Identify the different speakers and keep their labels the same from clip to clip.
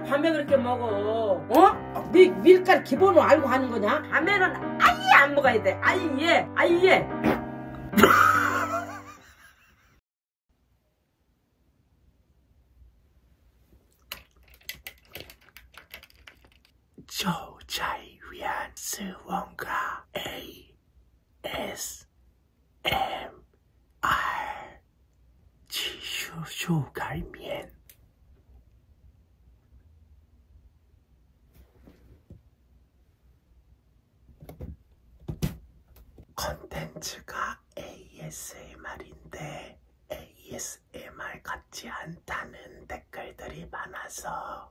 Speaker 1: 밤에 그렇게 먹어? 어? 밀가루 기본으로 알고 하는 거냐? 밤에는 아예 안 먹어야 돼. 아예.
Speaker 2: 조자를 위한 스원가 ASMR 지슈슈갈면 컨텐츠가 ASMR인데 ASMR 같지 않다는 댓글들이 많아서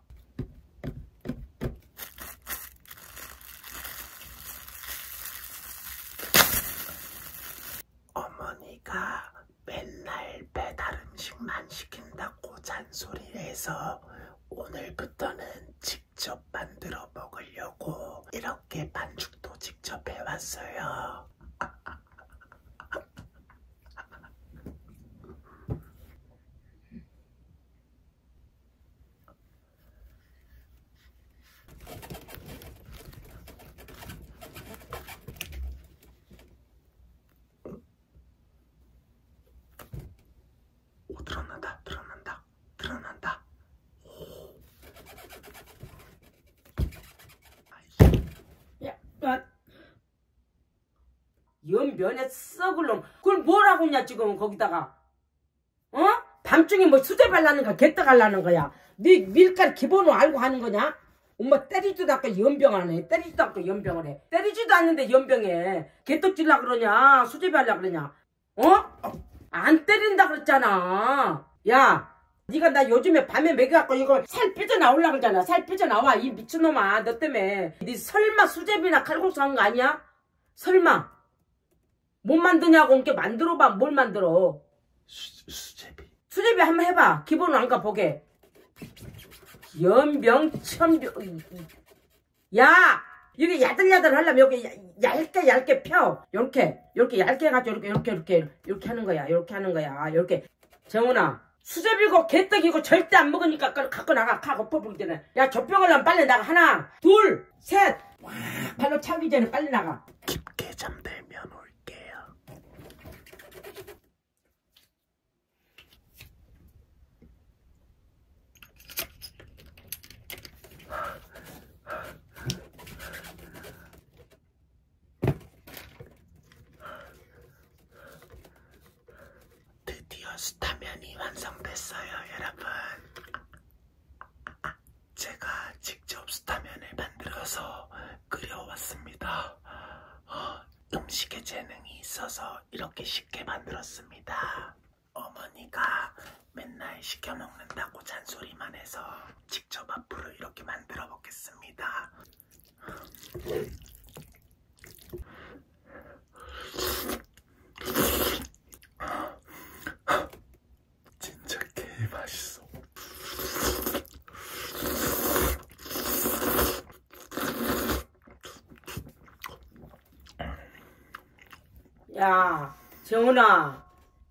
Speaker 2: 어머니가 맨날 배달 음식만 시킨다고 잔소리를 해서 오늘부터는 직접 만들어 먹으려고 이렇게 반죽도 직접 해왔어요. 드러난다.
Speaker 1: 연변에 썩을 놈. 그걸 뭐라고 했냐 지금 거기다가. 어? 밤중에 뭐 수제 발라는 개떡 하려는 거야. 네 밀가루 기본으로 알고 하는 거냐? 엄마 때리지도 않고 연병을 해. 때리지도 않고 연병을 해. 때리지도 않는데 연병해. 개떡 질라 그러냐? 수제 발라 그러냐? 어? 안 때린다 그랬잖아. 야, 네가 나 요즘에 밤에 먹여갖고 이거 살 삐져나오려고 그러잖아. 살 삐져나와 이 미친놈아. 너 때문에. 네 설마 수제비나 칼국수 한 거 아니야? 설마 못 만드냐고 이렇게 만들어봐. 뭘 만들어? 수제비 한번 해봐. 기본으로 안 가 보게. 연병 천병. 야, 이게 야들야들 하려면 여기 얇게 펴. 요렇게 얇게 해가지고 이렇게 하는 거야. 이렇게 하는 거야. 이렇게. 정훈아, 수제비고 개떡이고 절대 안 먹으니까 갖고 나가. 가고 퍼볼 때는. 야, 젖병을 하면 빨리 나가. 하나, 둘, 셋. 와, 발로 차기 전에 빨리 나가.
Speaker 2: 깊게 잠들면 올게요. 드디어 스타면이 완성됐어요, 여러분. 제가 직접 스타면을 만들어서 끓여왔습니다. 음식에 재능이 있어서 이렇게 쉽게 만들었습니다. 어머니가 맨날 시켜 먹는다고 잔소리만 해서 직접 앞으로 이렇게 만들어 보겠습니다. 진짜 개 맛있어.
Speaker 1: 야, 정훈아,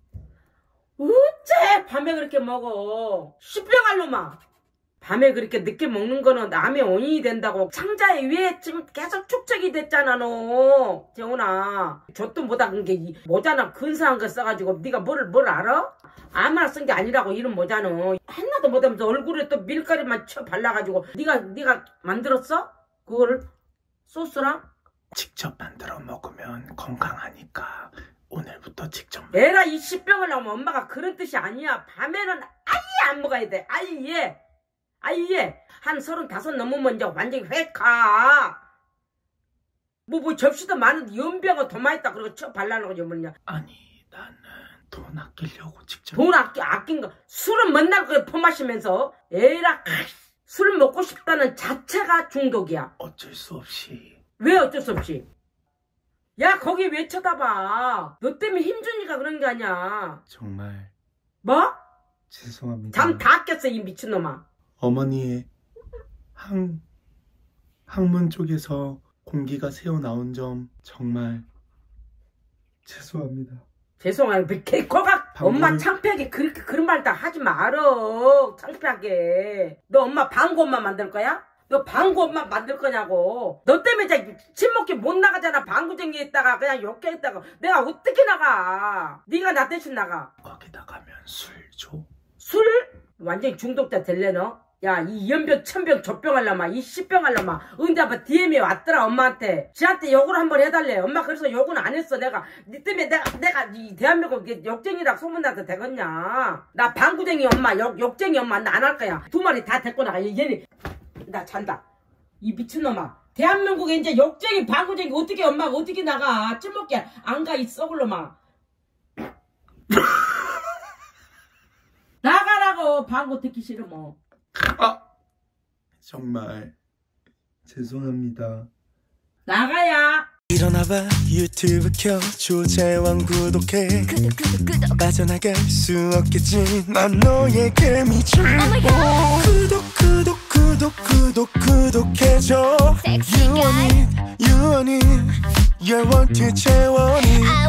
Speaker 1: 어째 밤에 그렇게 먹어? 십병할 놈아. 밤에 그렇게 늦게 먹는 거는 남의 원인이 된다고. 창자에 위에 지금 계속 축적이 됐잖아 너. 정훈아, 젖도 못하 게 모자나 근사한 거 써가지고 네가 뭘 알아? 아무나 쓴 게 아니라고. 이런 모자는 하나도 못하면서 얼굴에 또 밀가루만 쳐 발라가지고. 네가 만들었어? 그거를 소스랑?
Speaker 2: 직접 만들어 먹으면 건강하니까 오늘부터 직접.
Speaker 1: 에라, 이 십병을 하면 엄마가 그런 뜻이 아니야. 밤에는 아예 안 먹어야 돼. 아예. 한 35 넘으면 이제 완전히 획 가. 뭐 접시도 많은데 연병을 더 많이 있다 그러고 쳐 발라놓고 뭐냐.
Speaker 2: 아니, 나는 돈 아끼려고 직접.
Speaker 1: 돈 아낀 거. 술은 맨날 그렇게 퍼마시면서. 에라, 술 먹고 싶다는 자체가 중독이야.
Speaker 2: 어쩔 수 없이.
Speaker 1: 왜 어쩔 수 없이? 야, 거기 왜 쳐다봐? 너 때문에 힘주니까 그런 게 아니야.
Speaker 2: 정말
Speaker 1: 뭐?
Speaker 2: 죄송합니다.
Speaker 1: 잠 다 깼어 이 미친놈아.
Speaker 2: 어머니의 항문 쪽에서 공기가 새어나온 점 정말 죄송합니다.
Speaker 1: 죄송해요. 개코가 엄마 창피하게 그렇게 그런 말 다 하지 말어. 창피하게. 너 엄마 방구 엄마 만들 거야? 너 방구 엄마 만들 거냐고. 너 때문에 이제 친목기 못 나가잖아. 방구쟁이 있다가 그냥 욕해 있다가. 내가 어떻게 나가? 네가 나 대신 나가.
Speaker 2: 거기 나가면 술 줘.
Speaker 1: 술? 완전히 중독자 될래 너? 야, 이 연병, 천병, 젖병 할라마, 이 씨병 할라마. 근데 아빠 DM이 왔더라, 엄마한테. 지한테 욕을 한번 해달래. 엄마 그래서 욕은 안 했어, 내가. 니 때문에 내가 이 대한민국 욕쟁이라 소문나서 되겠냐. 나 방구쟁이 엄마, 욕쟁이 엄마, 나 안 할 거야. 두 마리 다 데리고 나가. 얘네, 나 잔다. 이 미친놈아. 대한민국에 이제 욕쟁이, 방구쟁이 어떻게 엄마가 어떻게 나가. 찔먹게 안 가, 이 썩을 놈아. 나가라고, 방구 듣기 싫으면.
Speaker 2: 정말 죄송합니다.
Speaker 1: 나가야.
Speaker 3: 일어나봐 유튜브 켜 조재왕 구독해 빠져나갈 수 없겠지 난 너에게 미칠 구독해줘 유원이 You're one to 재원이